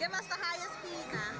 Give us the highest speed now.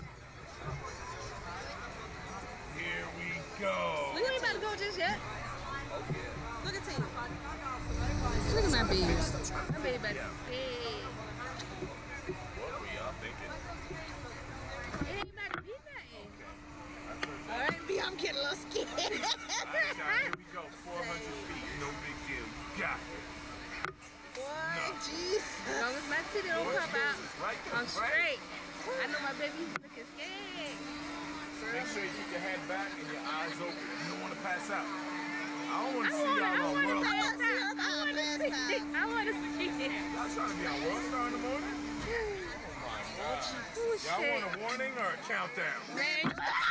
Here we go. We ain't about to go just yet. Look at Tina. Look at my baby. My baby about to big. What were y'all thinking? It ain't about to be nothing. All right, B, I'm getting a little scared. All right, y'all, here we go. 400 feet, no big deal. You got it. Boy, jeez. As long as my titty don't come out, Right, I'm right. straight. I know my baby's looking scared. Make sure you keep your head back and your eyes open. You don't want to pass out. I don't want to I see y'all on want to World pass Star. out. I want to see it. I want to see it. Y'all trying to be on World Star in the morning? Oh my God. Oh, Y'all shit. want a warning or a countdown? Man.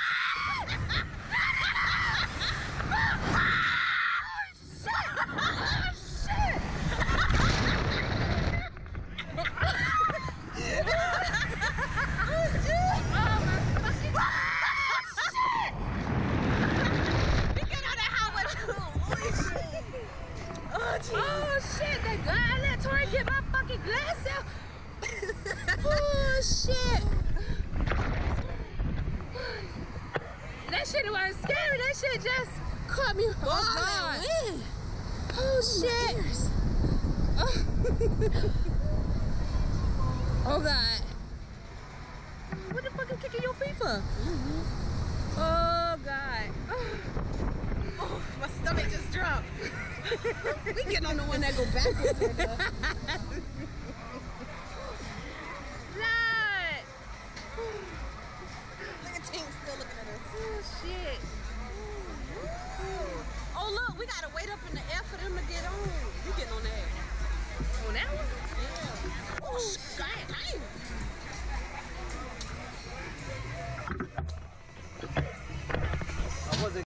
Oh shit, that guy, I let Tori get my fucking glass out. Oh shit. That shit wasn't scary, that shit just caught me off guard. Oh shit. Oh god. What the fuck you kicking your feet for? Oh god. Oh, my stomach just dropped. We getting on the one that go backwards.